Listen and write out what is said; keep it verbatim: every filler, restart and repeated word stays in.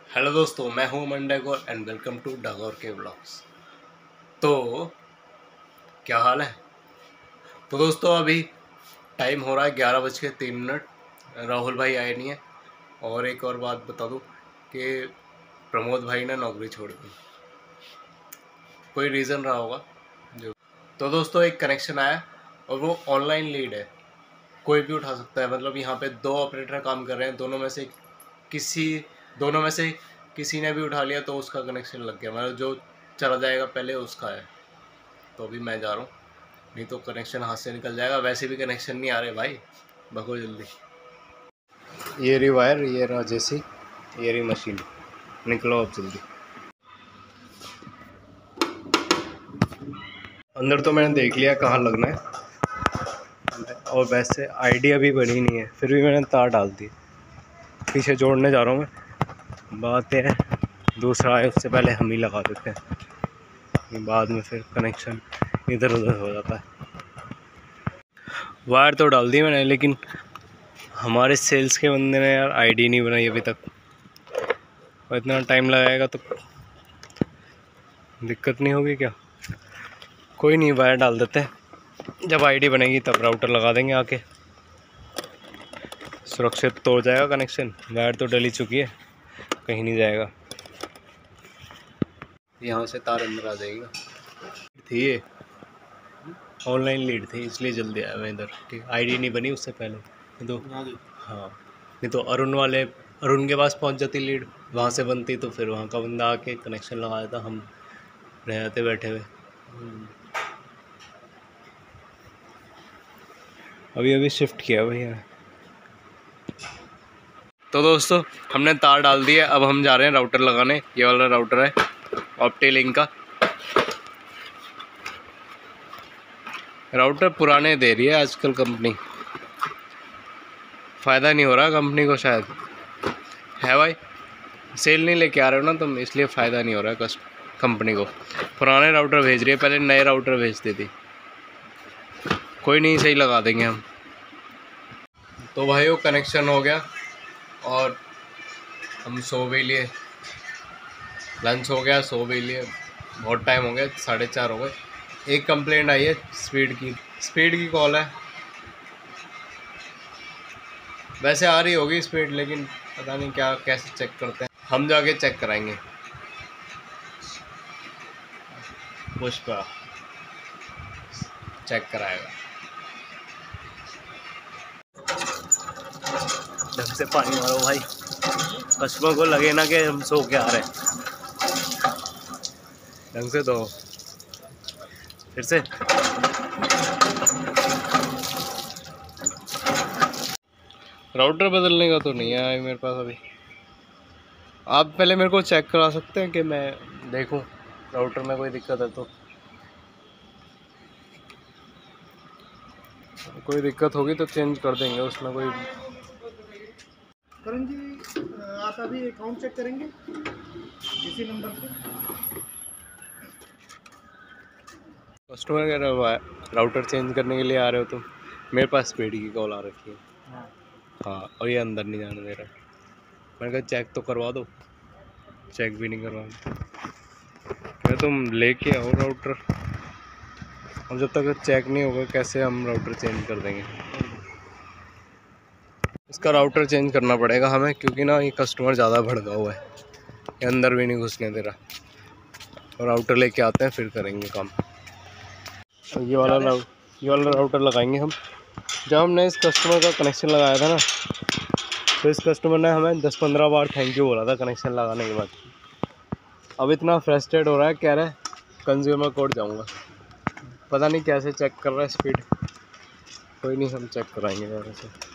Hello दोस्तों, मैं हूं Aman Dagor and welcome to Dagor के व्लॉग्स। तो क्या हाल है। तो दोस्तों अभी टाइम हो रहा है ग्यारह बज के तीन मिनट। राहुल भाई आए नहीं है। और एक और बात बता दूं कि प्रमोद भाई ने नौकरी छोड़ दी। कोई रीज़न रहा होगा जो। तो दोस्तों एक कनेक्शन आया और वो ऑनलाइन लीड है, कोई भी उठा सकता है। मतलब यहाँ पे दो ऑपरेटर काम कर रहे हैं, दोनों में से किसी दोनों में से किसी ने भी उठा लिया तो उसका कनेक्शन लग गया। मतलब जो चला जाएगा पहले उसका है। तो अभी मैं जा रहा हूँ, नहीं तो कनेक्शन हाथ से निकल जाएगा। वैसे भी कनेक्शन नहीं आ रहे भाई, भगो जल्दी। ये रही वायर, ये रहा जैसी, ये रही मशीन। निकलो अब जल्दी। अंदर तो मैंने देख लिया कहाँ लगना है, और वैसे आइडिया भी बनी नहीं है, फिर भी मैंने तार डाल दी। पीछे जोड़ने जा रहा हूँ मैं। बात है दूसरा आए उससे पहले हम ही लगा देते हैं, बाद में फिर कनेक्शन इधर उधर हो जाता है। वायर तो डाल दी मैंने, लेकिन हमारे सेल्स के बंदे ने यार आईडी नहीं बनाई अभी तक, और इतना टाइम लगाएगा तो दिक्कत नहीं होगी क्या। कोई नहीं, वायर डाल देते हैं, जब आईडी बनेगी तब राउटर लगा देंगे आके। सुरक्षित तो हो जाएगा कनेक्शन। वायर तो डली चुकी है, कहीं नहीं जाएगा। यहाँ से तार अंदर आ जाएगी ना। थी ये ऑनलाइन लीड थी, इसलिए जल्दी आया मैं इधर। ठीक, आईडी नहीं बनी उससे पहले, नहीं तो हाँ, नहीं तो अरुण वाले अरुण के पास पहुंच जाती लीड, वहाँ से बनती तो फिर वहाँ का बंदा आके कनेक्शन लगा देता, हम रह जाते बैठे हुए। अभी अभी शिफ्ट किया भैया। तो दोस्तों हमने तार डाल दी है, अब हम जा रहे हैं राउटर लगाने। ये वाला राउटर है ऑप्टी-लिंक का। राउटर पुराने दे रही है आजकल कंपनी, फ़ायदा नहीं हो रहा कंपनी को शायद, है भाई। सेल नहीं लेके आ रहे हो ना तुम, इसलिए फ़ायदा नहीं हो रहा है कस्ट कंपनी को। पुराने राउटर भेज रही है, पहले नए राउटर भेजती थी। कोई नहीं, सही लगा देंगे हम। तो भाई वो कनेक्शन हो गया और हम सो भी लिए। लंच हो गया, सो भी लिए। बहुत टाइम हो गया, साढ़े चार हो गए। एक कंप्लेंट आई है स्पीड की स्पीड की कॉल है। वैसे आ रही होगी स्पीड, लेकिन पता नहीं क्या कैसे चेक करते हैं। हम जाके चेक कराएंगे। पुष्पा चेक कराएगा। ढंग से पानी मारो भाई, कस्टमर को लगे ना कि हम सो के आ रहे हैं। ढंग से दो, फिर से। राउटर बदलने का तो नहीं है मेरे पास अभी। आप पहले मेरे को चेक करा सकते हैं कि मैं देखूं राउटर में कोई दिक्कत है तो। कोई दिक्कत होगी तो चेंज कर देंगे, उसमें कोई। करण जी, आप अभी अकाउंट चेक करेंगे इसी नंबर से। कस्टमर कह रहा है राउटर चेंज करने के लिए आ रहे हो तुम, मेरे पास स्पीड की कॉल आ रखी है। हाँ, हाँ, और ये अंदर नहीं जाने दे रहा। मैंने कहा चेक तो करवा दो, चेक भी नहीं करवा। क्या तुम लेके आओ राउटर, और जब तक चेक नहीं होगा कैसे हम राउटर चेंज कर देंगे। इसका राउटर चेंज करना पड़ेगा हमें, क्योंकि ना ये कस्टमर ज़्यादा भड़का हुआ है, ये अंदर भी नहीं घुसने दे रहा। और राउटर लेके आते हैं फिर करेंगे काम। और ये वाला राउ ये वाला राउटर लगाएंगे हम। जब हमने इस कस्टमर का कनेक्शन लगाया था ना, तो इस कस्टमर ने हमें दस पंद्रह बार थैंक यू बोला था कनेक्शन लगाने के बाद। अब इतना फ्रस्ट्रेट हो रहा है, कह रहा है कंज्यूमर कोर्ट जाऊंगा। पता नहीं कैसे चेक कर रहा है स्पीड। कोई नहीं, हम चेक कराएंगे ज़रा से।